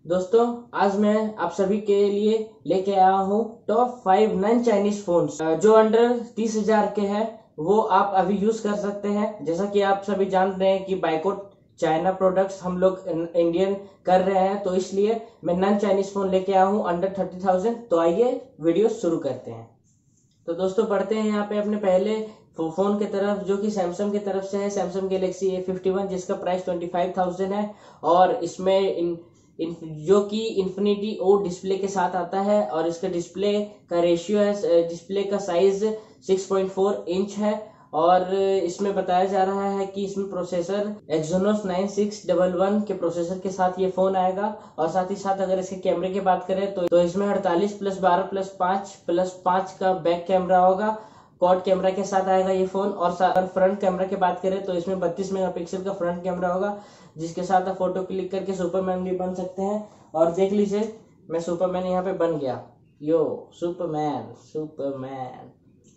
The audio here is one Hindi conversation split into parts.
दोस्तों, आज मैं आप सभी के लिए लेके आया हूँ टॉप 5 नॉन चाइनीज फोन्स जो अंडर 30,000 के हैं। वो आप अभी यूज कर सकते हैं। जैसा कि आप सभी जान रहे हैं कि बाइकआउट चाइना प्रोडक्ट्स हम लोग इंडियन कर रहे हैं, तो इसलिए मैं नॉन चाइनीज फोन लेके आया हूँ अंडर 30,000। तो आइए वीडियो शुरू करते हैं। तो दोस्तों, बढ़ते हैं यहाँ पे अपने पहले फोन की तरफ, जो कि सैमसंग की तरफ से है। सैमसंग गैलेक्सी A51 जिसका प्राइस 25,000 है और इसमें जो कि इन्फिनिटी ओ डिस्प्ले के साथ आता है और इसका डिस्प्ले का रेशियो है, डिस्प्ले का साइज 6.4 इंच है। और इसमें बताया जा रहा है कि इसमें प्रोसेसर Exynos 9611 के प्रोसेसर के साथ ये फोन आएगा। और साथ ही साथ अगर इसके कैमरे की बात करें तो इसमें 48+12+5+5 का बैक कैमरा होगा। क्वाड कैमरा के साथ आएगा ये फोन। और फ्रंट कैमरा की बात करें तो इसमें 32 मेगापिक्सल का फ्रंट कैमरा होगा, जिसके साथ आप फोटो क्लिक करके सुपरमैन भी बन सकते हैं। और देख लीजिए, मैं सुपरमैन यहाँ पे बन गया। यो सुपरमैन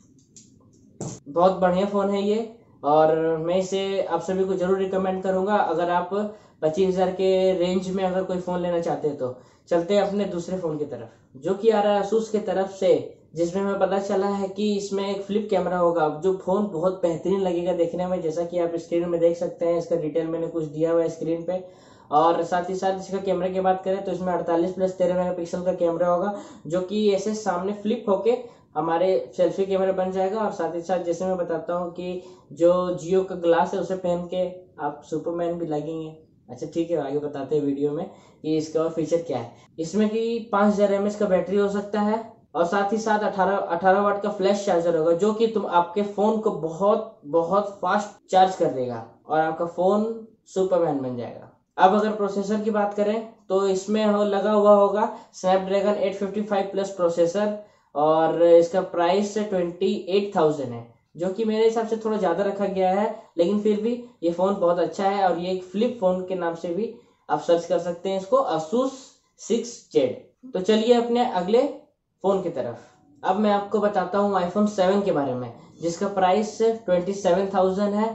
बहुत बढ़िया फोन है ये, और मैं इसे आप सभी को जरूर रिकमेंड करूंगा अगर आप 25,000 के रेंज में अगर कोई फोन लेना चाहते हैं। तो चलते हैं अपने दूसरे फोन की तरफ, जो कि आ रहा है Asus की तरफ से, जिसमें हमें पता चला है कि इसमें एक फ्लिप कैमरा होगा, जो फोन बहुत बेहतरीन लगेगा देखने में। जैसा कि आप स्क्रीन में देख सकते हैं, इसका डिटेल मैंने कुछ दिया हुआ है स्क्रीन पे। और साथ ही साथ इसका कैमरा की बात करें तो इसमें 48+13 मेगापिक्सल का कैमरा होगा, जो कि ऐसे सामने फ्लिप होके हमारे सेल्फी कैमरा बन जाएगा। और साथ ही साथ जैसे मैं बताता हूँ कि जो जियो का ग्लास है उसे पहन के आप सुपरमैन भी लगेंगे। अच्छा ठीक है, आगे बताते हैं वीडियो में कि इसका और फीचर क्या है। इसमें कि 5000 mAh का बैटरी हो सकता है और साथ ही साथ 18 वाट का फ्लैश चार्जर होगा, जो कि तुम आपके फोन को बहुत बहुत फास्ट चार्ज कर देगा और आपका फोन सुपरमैन बन जाएगा। अब अगर प्रोसेसर की बात करें तो इसमें लगा हुआ होगा स्नैपड्रैगन 855 प्लस प्रोसेसर, और इसका प्राइस 28,000 है, जो कि मेरे हिसाब से थोड़ा ज्यादा रखा गया है। लेकिन फिर भी ये फोन बहुत अच्छा है और ये एक फ्लिप फोन के नाम से भी आप सर्च कर सकते हैं इसको, Asus 6Z। तो चलिए अपने अगले फोन की तरफ। अब मैं आपको बताता हूँ iPhone 7 के बारे में, जिसका प्राइस 27,000 है।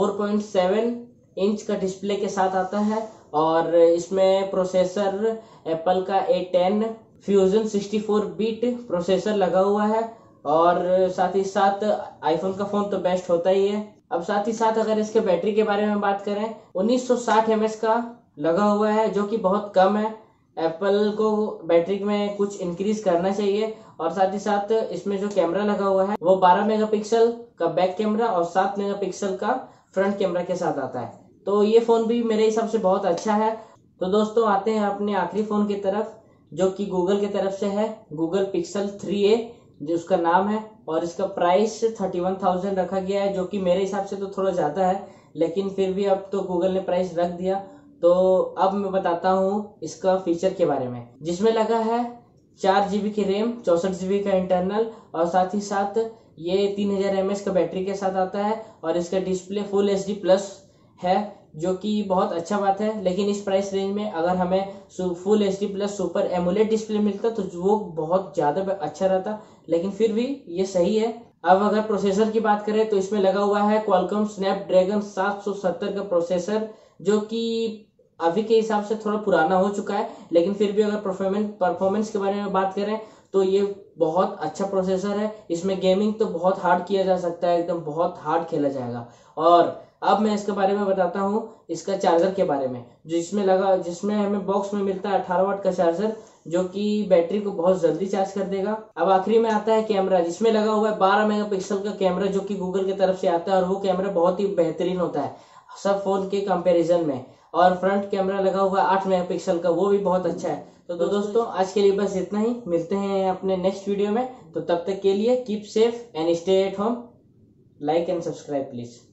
4.7 इंच का डिस्प्ले के साथ आता है और इसमें प्रोसेसर एप्पल का A10 फ्यूजन 64 बीट प्रोसेसर लगा हुआ है। और साथ ही साथ आईफोन का फोन तो बेस्ट होता ही है। अब साथ ही साथ अगर इसके बैटरी के बारे में बात करें, 1960 mAh का लगा हुआ है, जो कि बहुत कम है। एप्पल को बैटरी में कुछ इंक्रीज करना चाहिए। और साथ ही साथ इसमें जो कैमरा लगा हुआ है वो 12 मेगापिक्सल का बैक कैमरा और 7 मेगापिक्सल का फ्रंट कैमरा के साथ आता है। तो ये फोन भी मेरे हिसाब से बहुत अच्छा है। तो दोस्तों, आते हैं अपने आखिरी फोन की तरफ, जो कि गूगल की तरफ से है, गूगल पिक्सल 3a जो उसका नाम है। और इसका प्राइस 31,000 रखा गया है, जो कि मेरे हिसाब से तो थोड़ा ज्यादा है, लेकिन फिर भी अब तो गूगल ने प्राइस रख दिया। तो अब मैं बताता हूँ इसका फीचर के बारे में, जिसमें लगा है 4GB की रैम, 64GB का इंटरनल, और साथ ही साथ ये 3000 mAh का बैटरी के साथ आता है। और इसका डिस्प्ले फुल HD प्लस है, जो कि बहुत अच्छा बात है। लेकिन इस प्राइस रेंज में अगर हमें full HD plus super AMOLED display मिलता तो वो बहुत ज्यादा अच्छा रहता, लेकिन फिर भी ये सही है। अब अगर प्रोसेसर की बात करें तो इसमें लगा हुआ है क्वालकॉम स्नैपड्रैगन 770 का प्रोसेसर, जो कि अभी के हिसाब से थोड़ा पुराना हो चुका है। लेकिन फिर भी अगर परफॉर्मेंस के बारे में बात करें तो ये बहुत अच्छा प्रोसेसर है। इसमें गेमिंग तो बहुत हार्ड किया जा सकता है, एकदम बहुत हार्ड खेला जाएगा। और अब मैं इसके बारे में बताता हूँ इसका चार्जर के बारे में, जिसमें हमें बॉक्स में मिलता है 18 वाट का चार्जर, जो कि बैटरी को बहुत जल्दी चार्ज कर देगा। अब आखिरी में आता है कैमरा, जिसमें लगा हुआ है 12 मेगापिक्सल का कैमरा, जो कि गूगल की तरफ से आता है, और वो कैमरा बहुत ही बेहतरीन होता है सब फोन के कंपैरिजन में। और फ्रंट कैमरा लगा हुआ है 8 मेगापिक्सल का, वो भी बहुत अच्छा है। तो दोस्तों, आज के लिए बस इतना ही। मिलते हैं अपने नेक्स्ट वीडियो में। तो तब तक के लिए keep safe and stay at home. Like and subscribe please.